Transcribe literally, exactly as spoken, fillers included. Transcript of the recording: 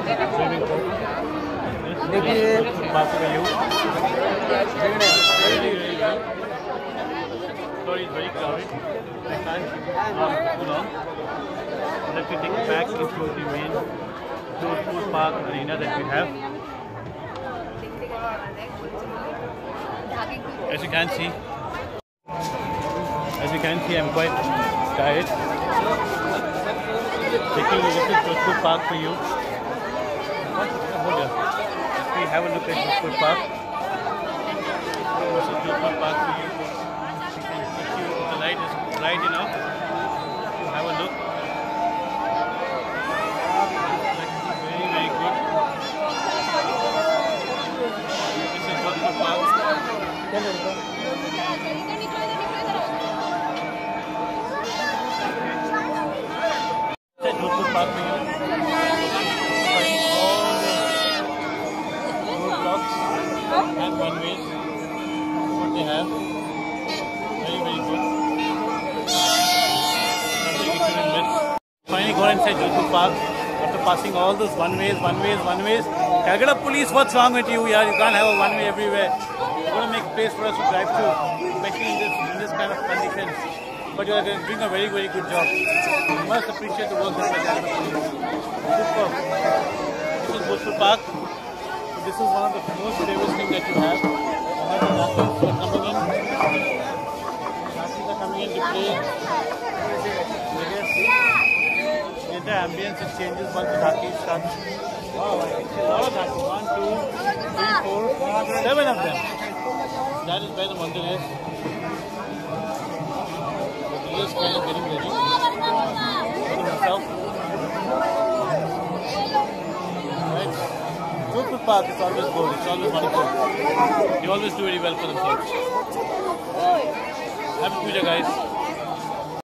swimming pool. This is park for you. Sorry, it's very crowded. I can't not too long. Let me take you back into the main Jodhpur Park arena that we have. As you can see, as you can see, I'm quite tired. Taking a look at Jodhpur Park for you. Hold on. Let me have a look at Jodhpur Park. This is Jodhpur Park for you. The light is bright enough to have a look. Very, very good. This is Jodhpur Park. Jodhpur Park for you. And one way what they have, very very good. Nothing you couldn't miss. Finally got inside Jodhpur Park after passing all those one ways, one ways, one ways. Calcutta police, what's wrong with you? Yeah, you can't have a one way everywhere. You got to make space for us to drive through, especially in this in this kind of conditions. But you are doing a very very good job. You must appreciate the work that you are doing. Superb. This is Jodhpur Park. This is one of the most famous things that you have. You have the Nathaniels are coming in. Nathaniels are coming in to play. The entire ambience it changes once the Nathaniels starts. Wow, I can see a lot of Nathaniels. One, two, three, four, seven of them. That is where the Pandal is. The village is kind of getting ready. For himself. Jodhpur Park is always good, it's always wonderful. They always do very well for themselves. Happy Puja, guys.